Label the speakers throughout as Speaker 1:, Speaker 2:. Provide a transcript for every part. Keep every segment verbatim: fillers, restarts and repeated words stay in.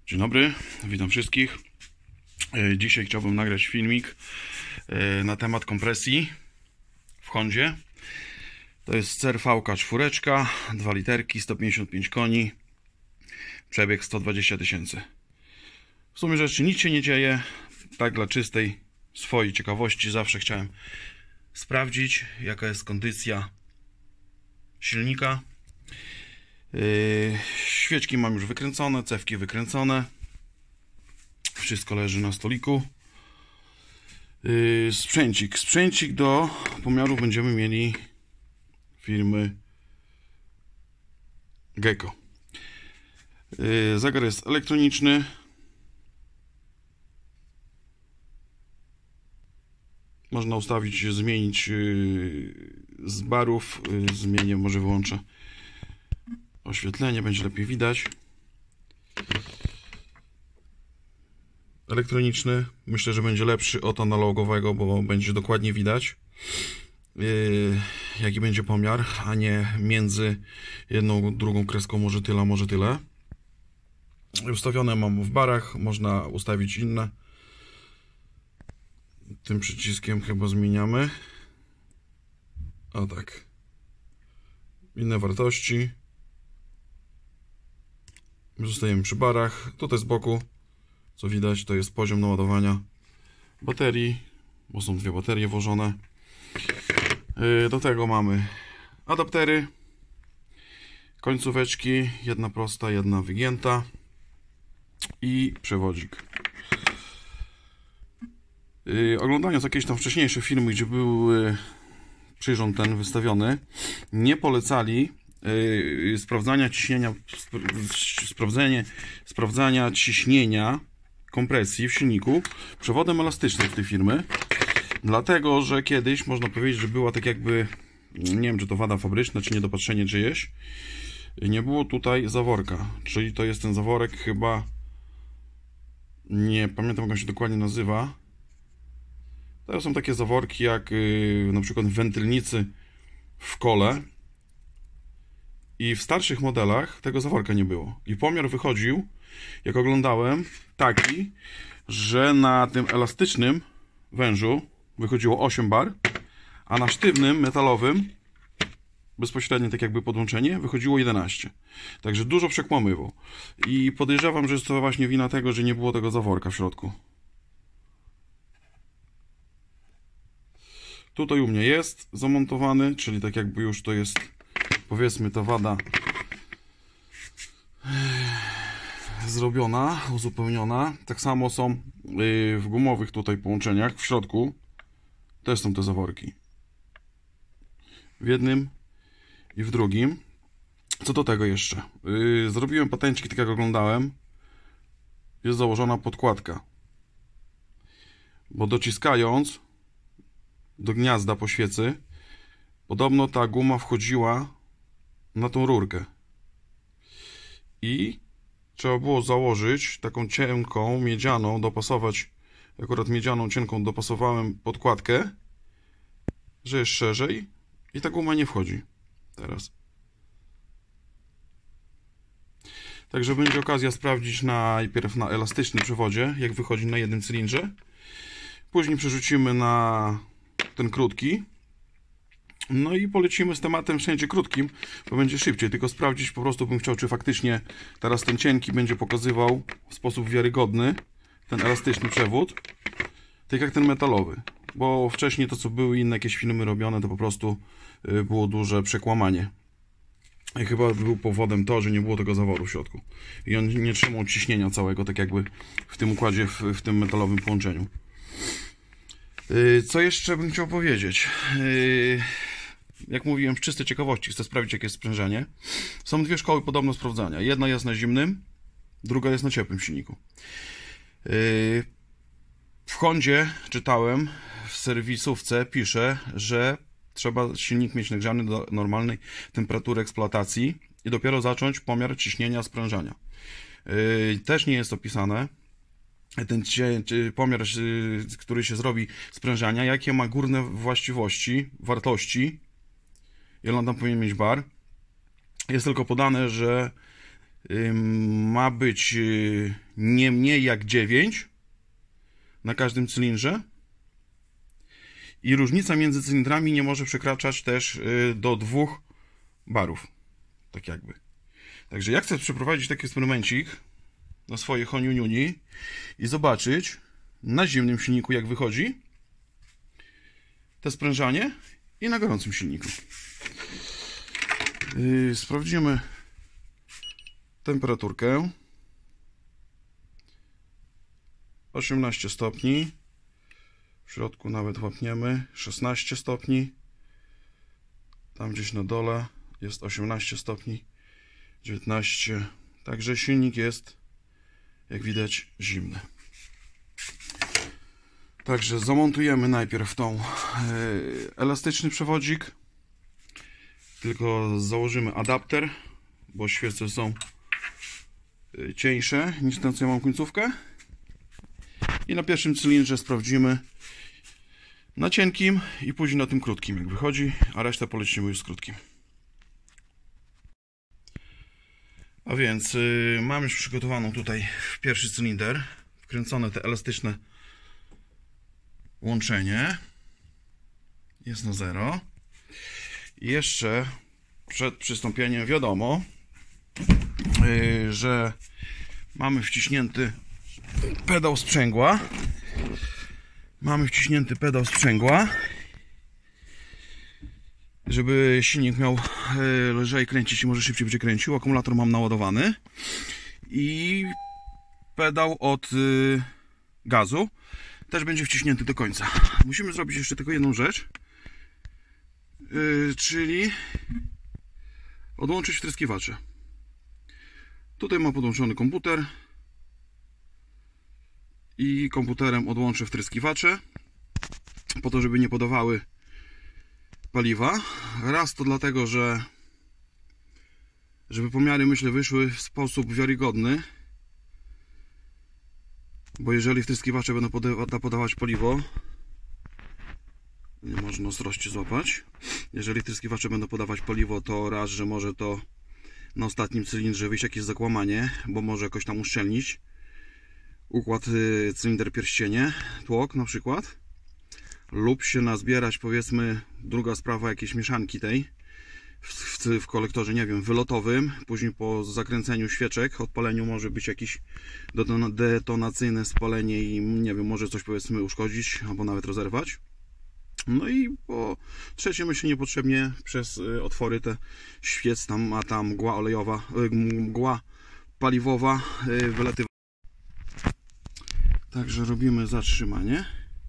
Speaker 1: Dzień dobry, witam wszystkich. Dzisiaj chciałbym nagrać filmik na temat kompresji w Hondzie. To jest C R V cztery, dwa literki, sto pięćdziesiąt pięć koni, przebieg sto dwadzieścia tysięcy. W sumie rzeczy nic się nie dzieje, tak dla czystej swojej ciekawości zawsze chciałem sprawdzić, jaka jest kondycja silnika. Yy, świeczki mam już wykręcone, cewki wykręcone, wszystko leży na stoliku. Yy, sprzęcik, sprzęcik do pomiaru będziemy mieli firmy Gecko. Yy, zegar jest elektroniczny. Można ustawić, zmienić yy, z barów. Yy, zmienię, może wyłączę oświetlenie, będzie lepiej widać. Elektroniczny, myślę, że będzie lepszy od analogowego, bo będzie dokładnie widać, yy, jaki będzie pomiar, a nie między jedną, drugą kreską, może tyle, może tyle. Ustawione mam w barach, można ustawić inne. Tym przyciskiem chyba zmieniamy. O tak. Inne wartości. Zostajemy przy barach. Tutaj z boku, co widać, to jest poziom naładowania baterii, bo są dwie baterie włożone. Do tego mamy adaptery, końcóweczki, jedna prosta, jedna wygięta i przewodzik. Oglądając jakieś tam wcześniejsze filmy, gdzie był przyrząd ten wystawiony, nie polecali Yy, sprawdzania ciśnienia, sprawdzenie, sprawdzania ciśnienia kompresji w silniku przewodem elastycznym z tej firmy, dlatego że kiedyś można powiedzieć, że była tak jakby, nie wiem, czy to wada fabryczna, czy niedopatrzenie czyjeś, nie było tutaj zaworka, czyli to jest ten zaworek chyba, nie pamiętam, jak on się dokładnie nazywa. To są takie zaworki jak yy, na przykład w wentylnicy w kole. I w starszych modelach tego zaworka nie było. I pomiar wychodził, jak oglądałem, taki, że na tym elastycznym wężu wychodziło osiem bar, a na sztywnym, metalowym, bezpośrednie tak jakby podłączenie, wychodziło jedenaście. Także dużo przekłamywał. I podejrzewam, że jest to właśnie wina tego, że nie było tego zaworka w środku. Tutaj u mnie jest zamontowany, czyli tak jakby już to jest, powiedzmy, ta wada zrobiona, uzupełniona. Tak samo są w gumowych tutaj połączeniach w środku też są te zaworki w jednym i w drugim. Co do tego jeszcze, zrobiłem patenciki, tak jak oglądałem, jest założona podkładka, bo dociskając do gniazda po świecy podobno ta guma wchodziła na tą rurkę i trzeba było założyć taką cienką, miedzianą, dopasować, akurat miedzianą, cienką dopasowałem podkładkę, że jest szerzej i ta guma nie wchodzi teraz. Także będzie okazja sprawdzić najpierw na elastycznym przewodzie, jak wychodzi na jednym cylindrze, później przerzucimy na ten krótki. No i polecimy z tematem wszędzie krótkim, bo będzie szybciej. Tylko sprawdzić po prostu bym chciał, czy faktycznie teraz ten cienki będzie pokazywał w sposób wiarygodny ten elastyczny przewód, tak jak ten metalowy. Bo wcześniej to, co były inne jakieś filmy robione, to po prostu było duże przekłamanie. I chyba był powodem to, że nie było tego zaworu w środku. I on nie trzymał ciśnienia całego, tak jakby w tym układzie, w, w tym metalowym połączeniu. Co jeszcze bym chciał powiedzieć? Jak mówiłem, z czystej ciekawości chcę sprawdzić, jakie jest sprężenie. Są dwie szkoły podobno sprawdzania. Jedna jest na zimnym, druga jest na ciepłym silniku. W Hondzie czytałem, w serwisówce pisze, że trzeba silnik mieć nagrzany do normalnej temperatury eksploatacji i dopiero zacząć pomiar ciśnienia sprężania. Też nie jest opisane ten pomiar, który się zrobi sprężania, jakie ma górne właściwości, wartości, ile on tam powinien mieć bar. Jest tylko podane, że ma być nie mniej jak dziewięć na każdym cylindrze i różnica między cylindrami nie może przekraczać też do dwóch barów, tak jakby. Także ja chcę przeprowadzić taki eksperymencik na swoje Honiuniuni i zobaczyć na zimnym silniku, jak wychodzi to sprężanie i na gorącym silniku. Yy, sprawdzimy temperaturkę. osiemnaście stopni. W środku nawet łapniemy szesnaście stopni. Tam gdzieś na dole jest osiemnaście stopni. dziewiętnaście. Także silnik jest, jak widać, zimny. Także zamontujemy najpierw tą yy, elastyczny przewodzik. Tylko założymy adapter, bo świece są yy, cieńsze niż ten, co ja mam końcówkę. I na pierwszym cylindrze sprawdzimy na cienkim i później na tym krótkim, jak wychodzi, a resztę polecimy już z krótkim. A więc yy, mam już przygotowaną tutaj pierwszy cylinder, wkręcone te elastyczne łączenie. Jest na zero. I jeszcze przed przystąpieniem wiadomo, yy, że mamy wciśnięty pedał sprzęgła. Mamy wciśnięty pedał sprzęgła, żeby silnik miał yy, lżej kręcić i może szybciej będzie kręcił. Akumulator mam naładowany. I pedał od yy, gazu też będzie wciśnięty do końca. Musimy zrobić jeszcze tylko jedną rzecz, yy, czyli odłączyć wtryskiwacze. Tutaj mam podłączony komputer i komputerem odłączę wtryskiwacze po to, żeby nie podawały paliwa. Raz to dlatego, że żeby pomiary, myślę, wyszły w sposób wiarygodny, bo jeżeli wtryskiwacze będą podawać paliwo, nie można ostrości złapać, jeżeli wtryskiwacze będą podawać paliwo, to raz, że może to na ostatnim cylindrze wyjść jakieś zakłamanie, bo może jakoś tam uszczelnić układ cylinder pierścienie, tłok na przykład, lub się nazbierać, powiedzmy, druga sprawa, jakieś mieszanki tej w, w, w kolektorze, nie wiem, wylotowym. Później po zakręceniu świeczek, odpaleniu może być jakieś detonacyjne spalenie i nie wiem, może coś, powiedzmy, uszkodzić albo nawet rozerwać. No i po trzecie, myślę, niepotrzebnie przez otwory te świec tam, a tam mgła olejowa, mgła paliwowa wylatywa. Także robimy zatrzymanie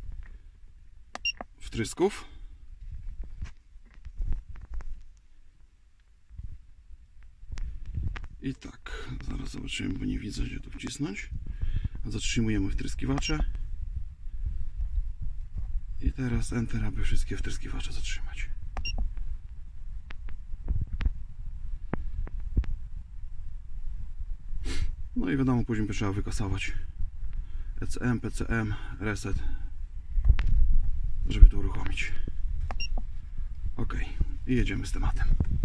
Speaker 1: wtrysków. I tak, zaraz zobaczymy, bo nie widzę, gdzie tu wcisnąć. Zatrzymujemy wtryskiwacze. I teraz Enter, aby wszystkie wtryskiwacze zatrzymać. No i wiadomo, później trzeba wykasować E C M, P C M, reset, żeby to uruchomić. Ok, i jedziemy z tematem.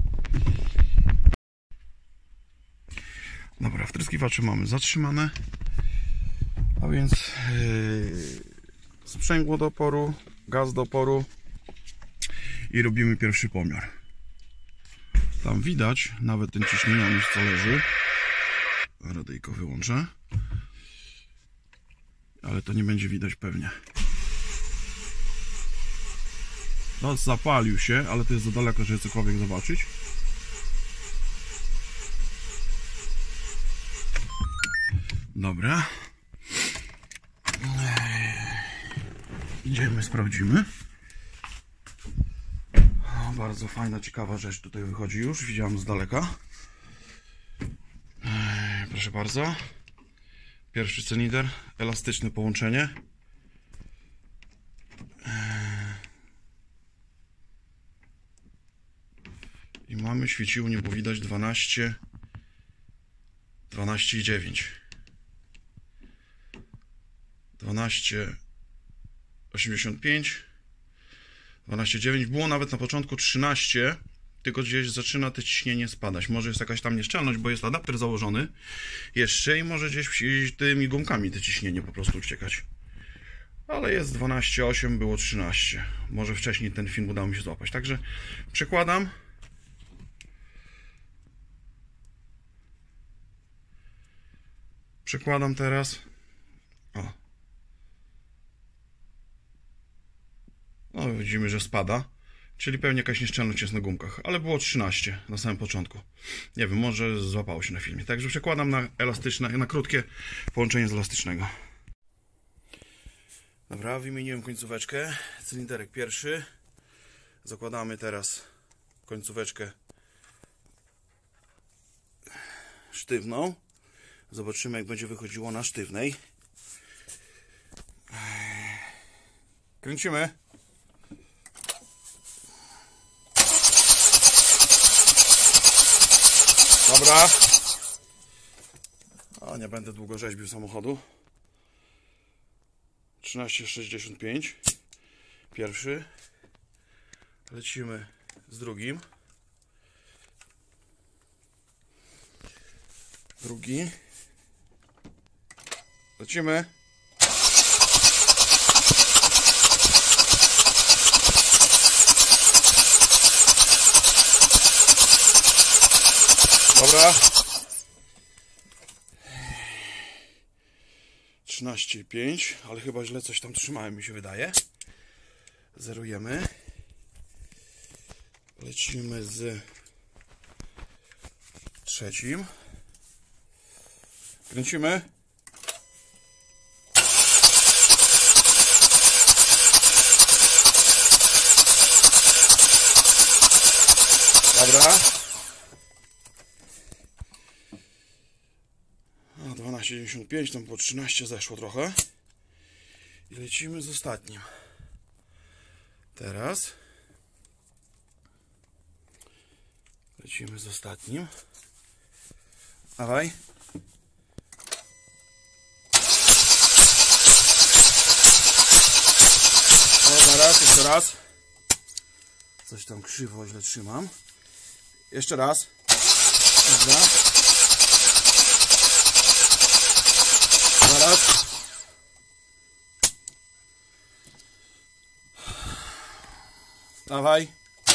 Speaker 1: Dobra, wtryskiwacze mamy zatrzymane, a więc yy, sprzęgło do oporu, gaz do oporu i robimy pierwszy pomiar. Tam widać nawet ten ciśnieniomierz, co leży. Radyjko wyłączę, ale to nie będzie widać pewnie. No, zapalił się, ale to jest za daleko, żeby cokolwiek zobaczyć. Dobra. Idziemy, sprawdzimy. O, bardzo fajna, ciekawa rzecz tutaj wychodzi już. Widziałem z daleka. Proszę bardzo. Pierwszy cylinder, elastyczne połączenie. I mamy, świeciło, nie było widać, dwanaście, dwanaście i dziewięć. dwanaście osiemdziesiąt pięć, dwanaście dziewięć. Było nawet na początku trzynaście tylko gdzieś zaczyna to ciśnienie spadać. Może jest jakaś tam nieszczelność, bo jest adapter założony jeszcze i może gdzieś tymi gumkami to ciśnienie po prostu uciekać. Ale jest dwanaście przecinek osiem, było trzynaście. Może wcześniej ten film udało mi się złapać. Także przekładam. Przekładam teraz. O. No, widzimy, że spada. Czyli pewnie jakaś nieszczelność jest na gumkach. Ale było trzynaście na samym początku. Nie wiem, może złapało się na filmie. Także przekładam na elastyczne, na krótkie połączenie z elastycznego. Dobra, wymieniłem końcóweczkę. Cylinderek pierwszy. Zakładamy teraz końcóweczkę sztywną. Zobaczymy, jak będzie wychodziło na sztywnej. Kręcimy. Dobra. O, nie będę długo rzeźbił samochodu. trzynaście sześćdziesiąt pięć. Pierwszy. Lecimy z drugim. Drugi. Lecimy. Dobra. trzynaście pięć, ale chyba źle coś tam trzymałem, mi się wydaje. Zerujemy. Lecimy z trzecim. Kręcimy. Dobra. dwanaście dziewięćdziesiąt pięć, tam było trzynaście, zeszło trochę. I lecimy z ostatnim. Teraz lecimy z ostatnim. Dawaj. O, zaraz, jeszcze raz. Coś tam krzywo, źle trzymam. Jeszcze raz. Dobra. Zaraz. Dawaj.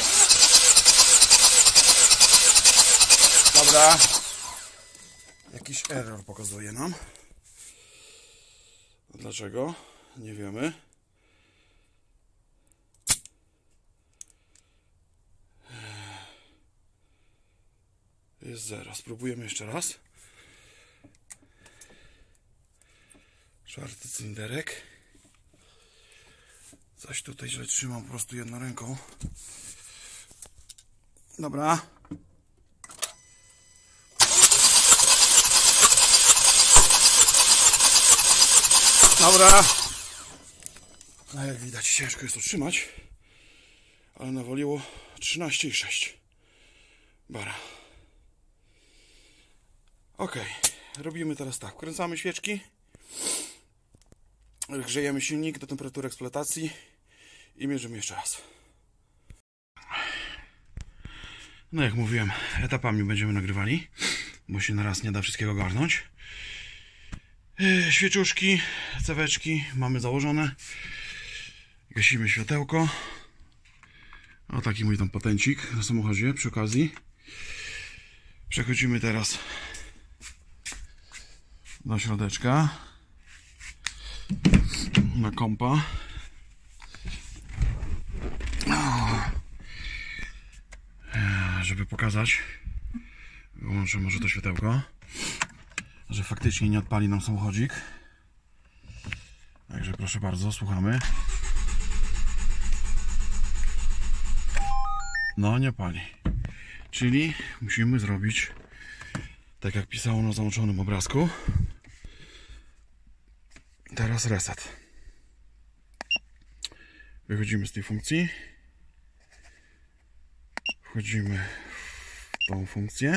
Speaker 1: Dobra. Jakiś error pokazuje nam. Dlaczego? Nie wiemy. Jest zero. Spróbujemy jeszcze raz. Czwarty cylinderek. Coś tutaj źle trzymam po prostu jedną ręką. Dobra. Dobra. No jak widać, ciężko jest to trzymać. Ale nawaliło trzynaście i sześć. Bara. Ok. Robimy teraz tak. Wkręcamy świeczki. Grzejemy silnik do temperatury eksploatacji i mierzymy jeszcze raz. No jak mówiłem, etapami będziemy nagrywali, bo się na raz nie da wszystkiego ogarnąć. Świeczuszki, ceweczki mamy założone. Gasimy światełko. O, taki mój tam patencik na samochodzie przy okazji. Przechodzimy teraz do środeczka. Na kompa. Żeby pokazać, wyłączę może to światełko, że faktycznie nie odpali nam samochodzik. Także proszę bardzo, słuchamy. No, nie pali. Czyli musimy zrobić tak, jak pisało na załączonym obrazku. Teraz reset. Wychodzimy z tej funkcji. Wchodzimy w tą funkcję.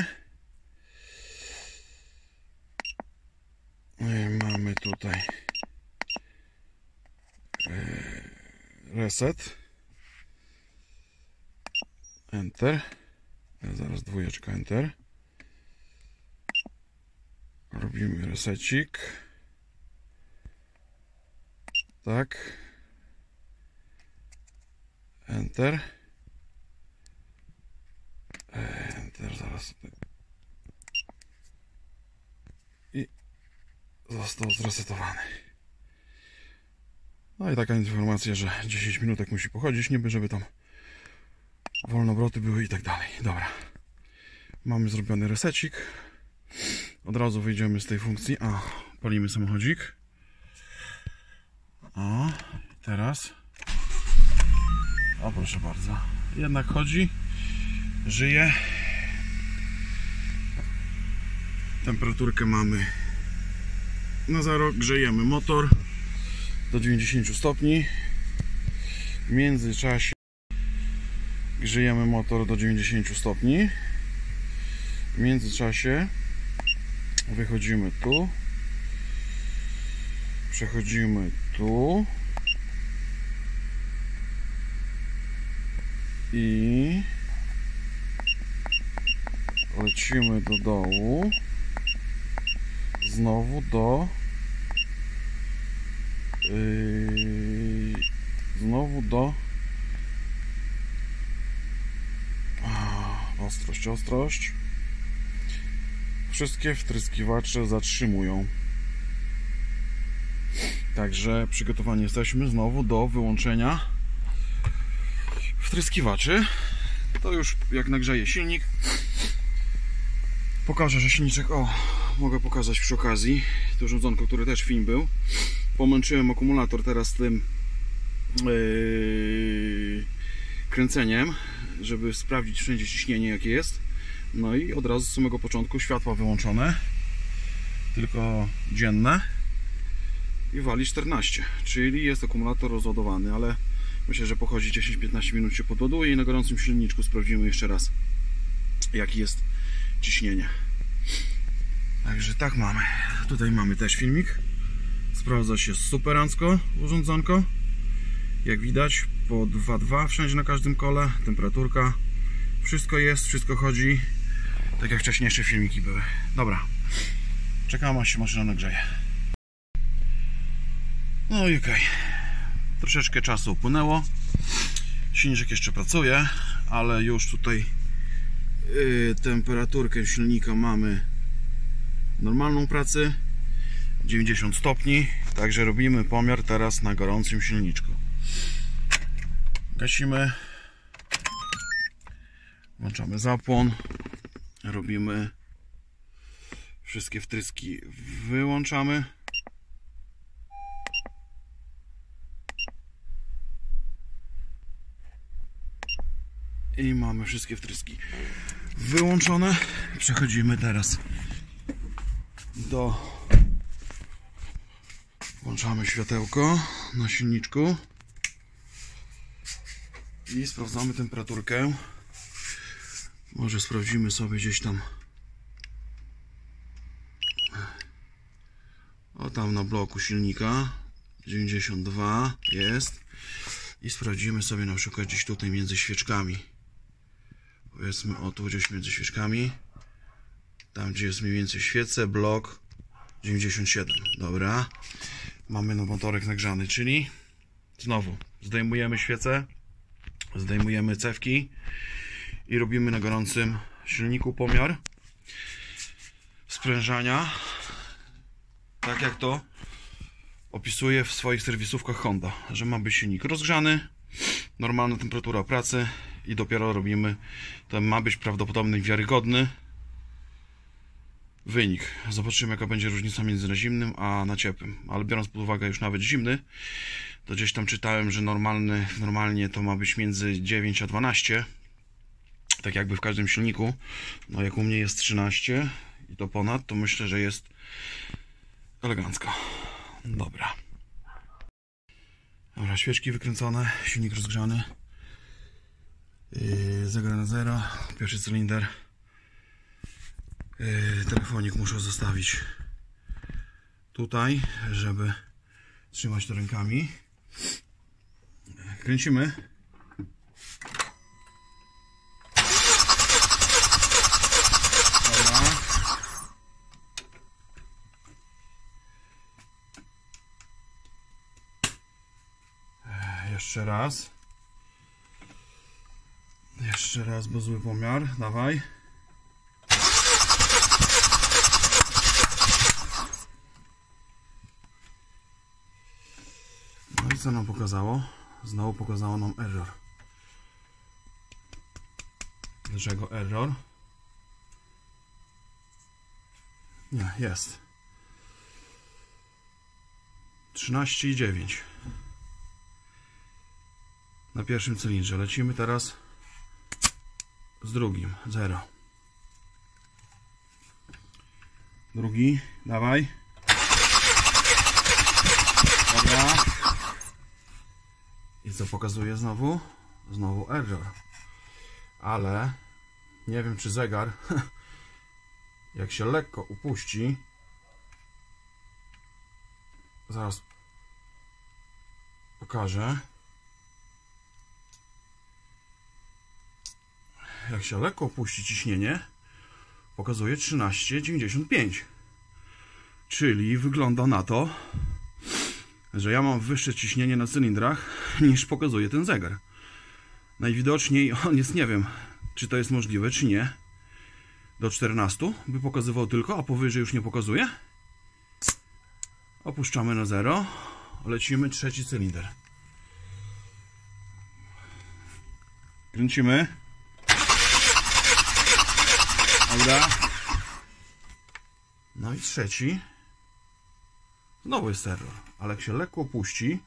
Speaker 1: Mamy tutaj reset. Enter. Zaraz dwójeczka, enter. Robimy resecik. Tak. Enter. Enter, zaraz. I został zresetowany. No i taka informacja, że dziesięć minutek musi pochodzić, niby żeby tam wolnobroty były i tak dalej. Dobra. Mamy zrobiony resecik. Od razu wyjdziemy z tej funkcji. A, palimy samochodzik. O, teraz. O, proszę bardzo. Jednak chodzi, żyje. Temperaturkę mamy na zero. Grzejemy motor do dziewięćdziesięciu stopni. W międzyczasie grzejemy motor do dziewięćdziesięciu stopni. W międzyczasie wychodzimy tu. Przechodzimy tu. I lecimy do dołu. Znowu do yy, znowu do o, ostrość, ostrość. Wszystkie wtryskiwacze zatrzymują. Także przygotowani jesteśmy znowu do wyłączenia wtryskiwaczy. To już jak nagrzeje silnik. Pokażę, że silniczek, o, mogę pokazać przy okazji to urządzonko, które też film był. Pomęczyłem akumulator teraz tym yy, kręceniem, żeby sprawdzić wszędzie ciśnienie jakie jest. No i od razu z samego początku światła wyłączone, tylko dzienne, i wali czternaście, czyli jest akumulator rozładowany, ale myślę, że pochodzi dziesięć piętnaście minut, się podładuje i na gorącym silniczku sprawdzimy jeszcze raz jaki jest ciśnienie. Także tak mamy. Tutaj mamy też filmik. Sprawdza się superancko urządzonko. Jak widać po dwa przecinek dwa wszędzie na każdym kole. Temperaturka. Wszystko jest, wszystko chodzi. Tak jak wcześniejsze filmiki były. Dobra. Czekam aż się maszyna nagrzeje. No i okej. Okay. Troszeczkę czasu upłynęło. Silniczek jeszcze pracuje, ale już tutaj yy, temperaturkę silnika mamy normalną pracę, dziewięćdziesiąt stopni. Także robimy pomiar teraz na gorącym silniczku. Gasimy, włączamy zapłon, robimy wszystkie wtryski, wyłączamy. I mamy wszystkie wtryski wyłączone. Przechodzimy teraz do... Włączamy światełko na silniczku i sprawdzamy temperaturkę. Może sprawdzimy sobie gdzieś tam, o tam na bloku silnika, dziewięćdziesiąt dwa jest, i sprawdzimy sobie na przykład gdzieś tutaj między świeczkami. Powiedzmy o tu gdzieś między świeczkami, tam gdzie jest mniej więcej świece, blok dziewięćdziesiąt siedem. Dobra, mamy no motorek nagrzany, czyli znowu zdejmujemy świecę, zdejmujemy cewki i robimy na gorącym silniku pomiar sprężania, tak jak to opisuję w swoich serwisówkach Honda, że ma być silnik rozgrzany, normalna temperatura pracy i dopiero robimy, to ma być prawdopodobny, wiarygodny wynik. Zobaczymy jaka będzie różnica między na zimnym a na ciepłym, ale biorąc pod uwagę już nawet zimny, to gdzieś tam czytałem, że normalny, normalnie to ma być między dziewięć a dwanaście, tak jakby w każdym silniku. No jak u mnie jest trzynaście i to ponad, to myślę, że jest elegancko. Dobra. Dobra, świeczki wykręcone, silnik rozgrzany, yy, zegar na zero, pierwszy cylinder. Yy, telefonik muszę zostawić tutaj, żeby trzymać to rękami. Kręcimy. Jeszcze raz. Jeszcze raz, bo zły pomiar. Dawaj. No i co nam pokazało? Znowu pokazało nam error. Dlaczego error? Nie, jest. trzynaście i dziewięć. Na pierwszym cylindrze. Lecimy teraz z drugim. zero. Drugi. Dawaj. Dobra. I co pokazuje znowu? Znowu error. Ale nie wiem, czy zegar jak się lekko upuści, zaraz pokażę, jak się lekko opuści ciśnienie, pokazuje trzynaście dziewięćdziesiąt pięć, czyli wygląda na to, że ja mam wyższe ciśnienie na cylindrach niż pokazuje ten zegar. Najwidoczniej on jest, nie wiem, czy to jest możliwe, czy nie. Do czternastu by pokazywał tylko, a powyżej już nie pokazuje. Opuszczamy na zero. Lecimy trzeci cylinder. Kręcimy. Dobra. No i trzeci. Znowu jest error, ale jak się lekko opuści,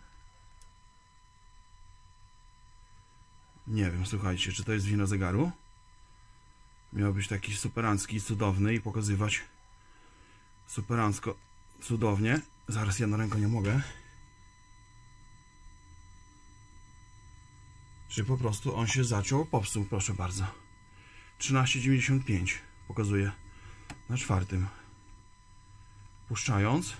Speaker 1: nie wiem, słuchajcie, czy to jest wina zegaru. Miał być taki superancki, cudowny i pokazywać superancko, cudownie. Zaraz ja na rękę nie mogę. Czy po prostu on się zaciął, popsuł, proszę bardzo. trzynaście dziewięćdziesiąt pięć pokazuje na czwartym. Puszczając.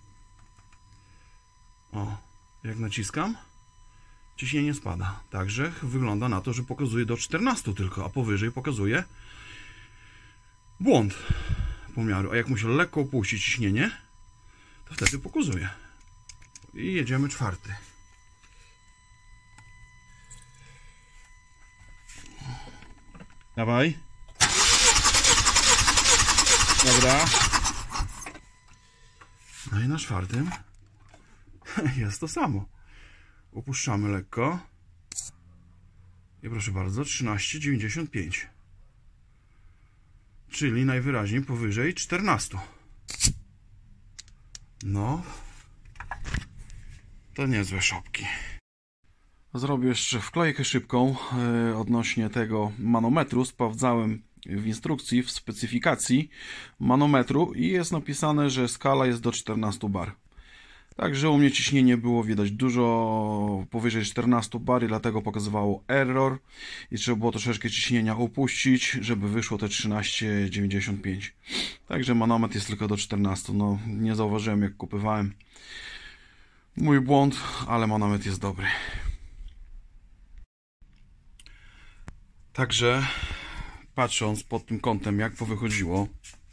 Speaker 1: O, jak naciskam, ciśnienie spada. Także wygląda na to, że pokazuje do czternastu tylko, a powyżej pokazuje błąd pomiaru. A jak mu się lekko opuści ciśnienie, to wtedy pokazuje. I jedziemy czwarty. Dawaj. Dobra. No i na czwartym jest to samo. Opuszczamy lekko. I proszę bardzo, trzynaście dziewięćdziesiąt pięć. Czyli najwyraźniej powyżej czternastu. No. To niezłe szopki. Zrobię jeszcze wklejkę szybką yy, odnośnie tego manometru. Sprawdzałem w instrukcji, w specyfikacji manometru i jest napisane, że skala jest do czternastu bar. Także u mnie ciśnienie było widać dużo powyżej czternastu bar i dlatego pokazywało error i trzeba było troszeczkę ciśnienia upuścić, żeby wyszło te trzynaście dziewięćdziesiąt pięć. Także manometr jest tylko do czternastu. No, nie zauważyłem, jak kupowałem. Mój błąd, ale manometr jest dobry. Także patrząc pod tym kątem, jak to wychodziło,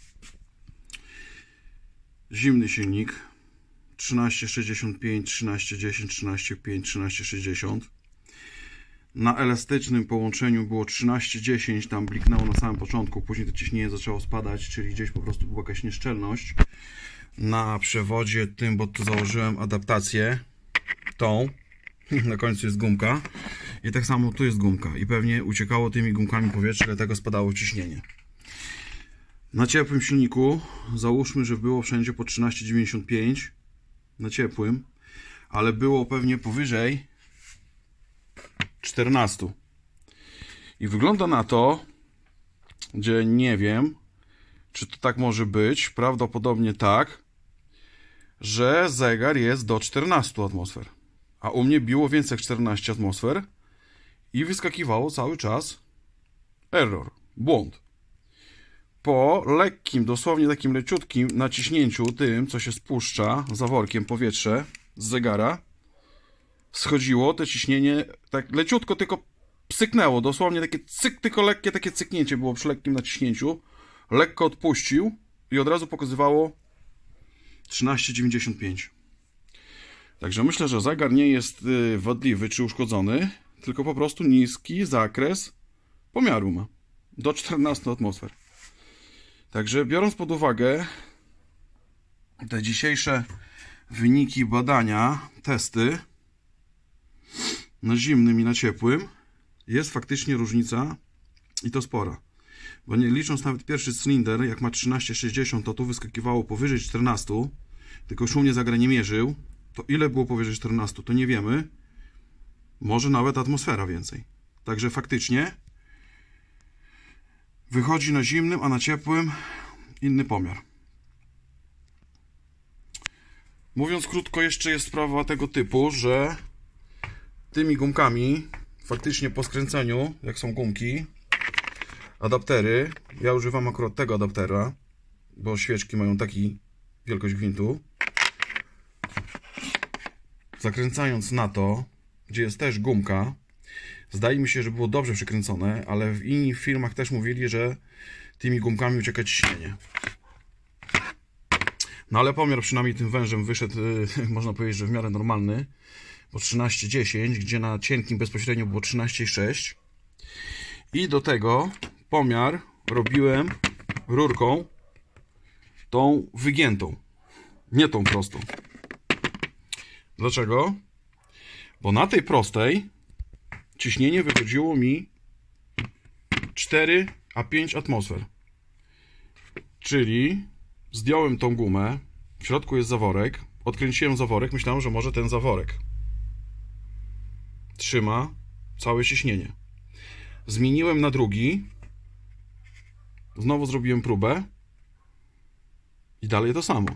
Speaker 1: zimny silnik trzynaście sześćdziesiąt pięć, trzynaście dziesięć, trzynaście pięć, trzynaście sześćdziesiąt. Na elastycznym połączeniu było trzynaście dziesięć, tam bliknęło na samym początku, później to ciśnienie zaczęło spadać, czyli gdzieś po prostu była jakaś nieszczelność na przewodzie tym, bo tu założyłem adaptację tą, na końcu jest gumka i tak samo tu jest gumka i pewnie uciekało tymi gumkami powietrze, dlatego spadało ciśnienie. Na ciepłym silniku załóżmy, że było wszędzie po trzynaście dziewięćdziesiąt pięć na ciepłym, ale było pewnie powyżej czternastu. I wygląda na to, że nie wiem, czy to tak może być, prawdopodobnie tak, że zegar jest do czternastu atmosfer. A u mnie biło więcej jak czternaście atmosfer i wyskakiwało cały czas error, błąd. Po lekkim, dosłownie takim leciutkim naciśnięciu tym, co się spuszcza zaworkiem powietrze z zegara, schodziło to ciśnienie, tak leciutko tylko psyknęło, dosłownie takie cyk, tylko lekkie takie cyknięcie było przy lekkim naciśnięciu, lekko odpuścił i od razu pokazywało trzynaście dziewięćdziesiąt pięć. Także myślę, że zegar nie jest wadliwy czy uszkodzony, tylko po prostu niski zakres pomiaru ma. Do czternastu atmosfer. Także biorąc pod uwagę te dzisiejsze wyniki badania, testy na zimnym i na ciepłym, jest faktycznie różnica i to spora. Bo nie licząc nawet pierwszy cylinder, jak ma trzynaście sześćdziesiąt, to tu wyskakiwało powyżej czternastu, tylko szumnie zegar nie mierzył, to ile było powyżej czternastu, to nie wiemy. Może nawet atmosfera więcej. Także faktycznie wychodzi na zimnym, a na ciepłym inny pomiar. Mówiąc krótko, jeszcze jest sprawa tego typu, że tymi gumkami faktycznie po skręceniu, jak są gumki, adaptery, ja używam akurat tego adaptera, bo świeczki mają taki wielkość gwintu. Zakręcając na to, gdzie jest też gumka, zdaje mi się, że było dobrze przykręcone, ale w innych firmach też mówili, że tymi gumkami ucieka ciśnienie. No ale pomiar przynajmniej tym wężem wyszedł, można powiedzieć, że w miarę normalny, bo trzynaście dziesięć, gdzie na cienkim bezpośrednio było trzynaście sześć. I do tego pomiar robiłem rurką tą wygiętą, nie tą prostą. Dlaczego? Bo na tej prostej ciśnienie wychodziło mi cztery a pięć atmosfer. Czyli zdjąłem tą gumę, w środku jest zaworek, odkręciłem zaworek, myślałem, że może ten zaworek trzyma całe ciśnienie. Zmieniłem na drugi, znowu zrobiłem próbę i dalej to samo.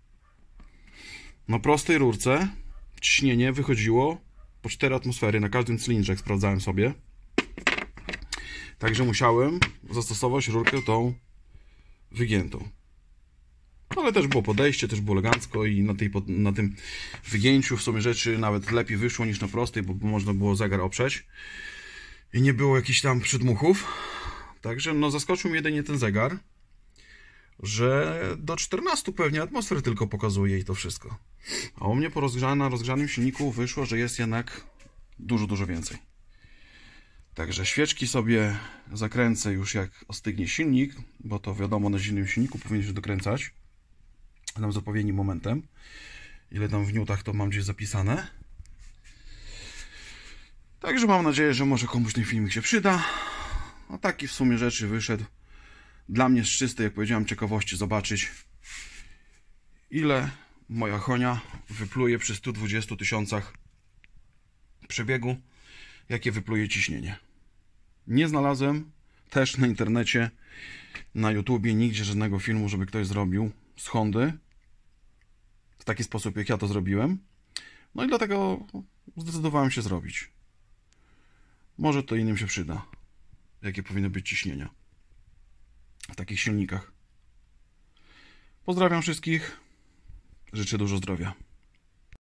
Speaker 1: Na prostej rurce ciśnienie wychodziło po cztery atmosfery na każdym cylindrze, jak sprawdzałem sobie. Także musiałem zastosować rurkę tą wygiętą. Ale też było podejście, też było elegancko i na, tej, na tym wygięciu w sumie rzeczy nawet lepiej wyszło niż na prostej, bo można było zegar oprzeć i nie było jakichś tam przydmuchów. Także no zaskoczył mnie jedynie ten zegar, że do czternastu pewnie atmosfer tylko pokazuje i to wszystko. A u mnie po rozgrza na rozgrzanym silniku wyszło, że jest jednak dużo, dużo więcej. Także świeczki sobie zakręcę już jak ostygnie silnik, bo to wiadomo, na zimnym silniku powinien się dokręcać. Tam z odpowiednim momentem. Ile tam w newtach to mam gdzieś zapisane. Także mam nadzieję, że może komuś ten filmik się przyda. No taki w sumie rzeczy wyszedł. Dla mnie z czystej, jak powiedziałem, ciekawości zobaczyć, ile moja Honia wypluje przy stu dwudziestu tysiącach przebiegu, jakie wypluje ciśnienie. Nie znalazłem też na internecie, na YouTubie nigdzie żadnego filmu, żeby ktoś zrobił z Hondy w taki sposób, jak ja to zrobiłem. No i dlatego zdecydowałem się zrobić. Może to innym się przyda, jakie powinny być ciśnienia w takich silnikach. Pozdrawiam wszystkich. Życzę dużo zdrowia.